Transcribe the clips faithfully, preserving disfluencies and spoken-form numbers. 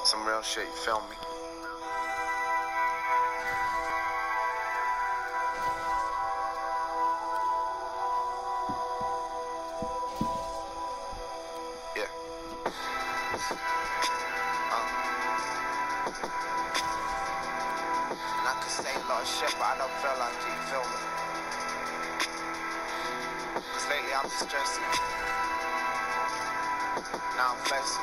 Some real shit, you feel me? Yeah. Uh. And I could say a lot of shit, but I don't feel like it, you feel me? Cause lately I've been stressing. Now I'm flexing.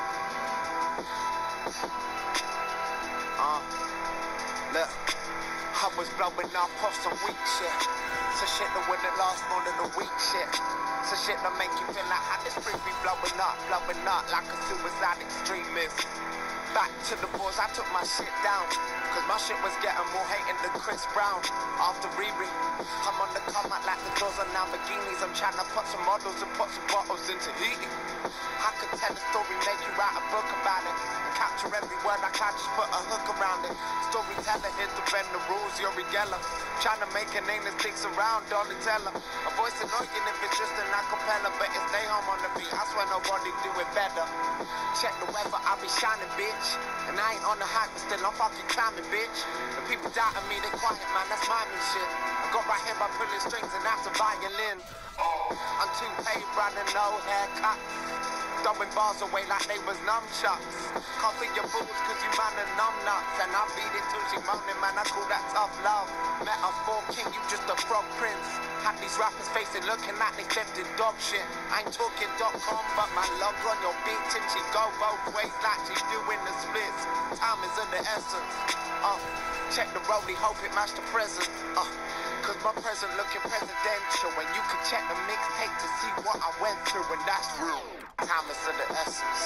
Uh, look, I was blowing up off some weak shit. So shit that wouldn't last more than a week shit. So shit that make you feel like how this street be blowing up, blowing up like a suicide extremist. Back to the boys, I took my shit down. Cause my shit was getting more hating than Chris Brown. After Riri, I'm on the come out like the doors on Lamborghinis. I'm trying to put some models and put some bottles into heating. I could tell a story, make you write a book about it. And capture every word like I just put a hook around it. Storyteller is to bend the rules, Yuri Geller. Trying to make a name that sticks around, Donatella. A voice annoying if it's just an acapella, but it's they home on the beat. I swear nobody do it better. Check the weather, I be shining, bitch. And I ain't on the hype, but still I'm fucking climbing, bitch. The people doubting me, they quiet, man, that's miming shit. I got right here by pulling strings and that's a violin. I'm too paid, running no haircut. Throwing bars away like they was nunchucks. Can't see your fools cause you man are numb nuts. And I beat it till she moaning, man, I call that tough love. Metaphor king, you just a frog prince. Had these rappers facing looking like they stepped in dog shit. I ain't talking dot com, but my log on your bitch. And she go both ways like she's doing the splits. Time is of the essence. Uh, check the rollie, hope it match the present. Uh, Cause my present looking presidential. And you can check the mixtape to see what I went through. And that's real. Time is of the essence.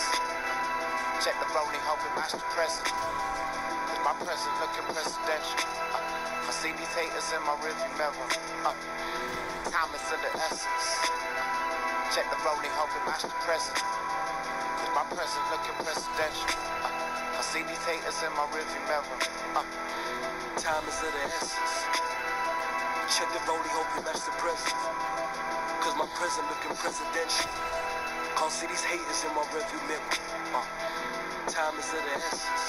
Check the rolling, hope it match the present. Cause my present looking presidential. Uh, I see these haters in my rearview mirror. Uh, time is of the essence. Check the rolling, hope it match the present. Cause my present looking presidential. Uh, I see these haters in my rearview mirror. Uh, time is of the essence. Check the rolling, hope it match the present. Cause my present looking presidential. Can't see these haters in my rearview mirror. Uh, time is of the essence.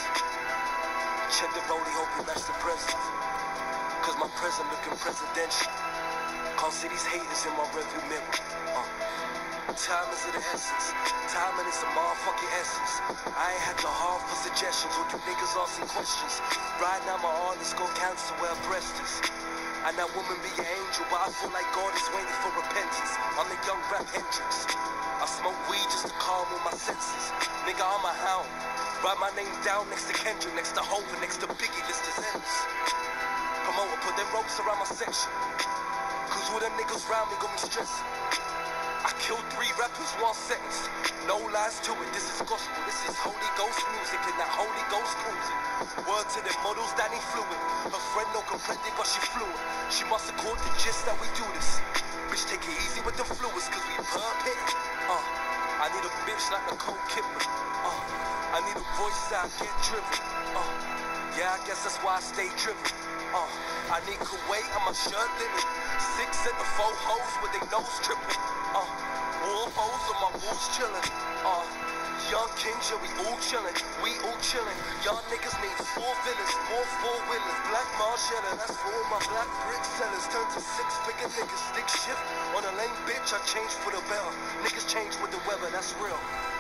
Check the rollie, hope you match the present. Cause my present looking presidential. Can't see these haters in my rearview mirror. Uh, time is of the essence. Timing is the motherfucking essence. I ain't had the heart for suggestions or you niggas asking questions. Right now my artist go cancel where her breast is. And that woman be an angel, but I feel like God is waiting for repentance. I'm the young rap Hendrix. I smoke weed just to calm all my senses. Nigga, I'm a hound. Write my name down next to Kendrick, next to Hov, and next to Biggie, list is endless. Promoter, put them ropes around my section. Cause all them niggas round me got me stressing. I killed three rappers, one sentence. No lies to it, this is gospel. This is Holy Ghost music and that Holy Ghost cruising. Word to them models, Danny fluid. Her friend no comprende, but she fluid. She must have caught the gist that we do this. Bitch, take it easy with the fluids, cause we perfect. Uh, I need a bitch like Nicole Kidman. Uh, I need a voice that I get driven. Uh, yeah, I guess that's why I stay driven. Uh, I need Kuwait on my shirt linen. Six and the four hoes with their nose tripping. Uh, war hoes on my walls chilling. Uh, young kings, yeah, we all chilling. We all chilling. Y'all niggas need four villains, more four wheelers. Black Marshall, that's for all my black brick sellers. Turn to six figure niggas. Stick shift on a lame bitch. I change for the better. Niggas change with the weather, that's real.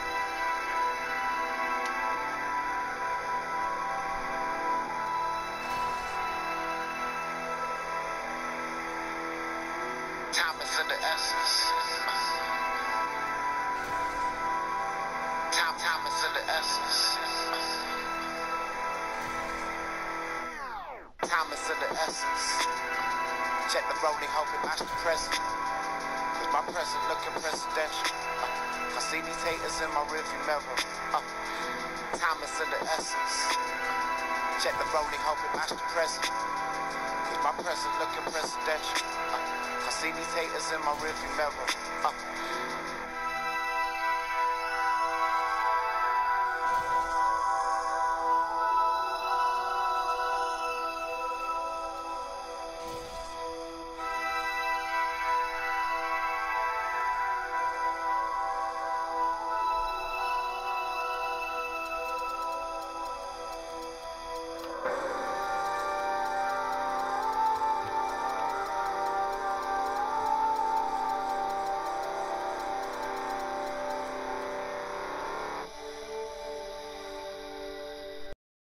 time is of the essence. Time, time is of the essence. Time is of the essence. Check the rolling, hope it match the present. Cause my present looking presidential. Uh, I see these haters in my rearview mirror. Uh, time is of the essence. Check the rolling, hope it match the present. Cause my present looking presidential. Uh, I see these haters in my rearview mirror. Uh,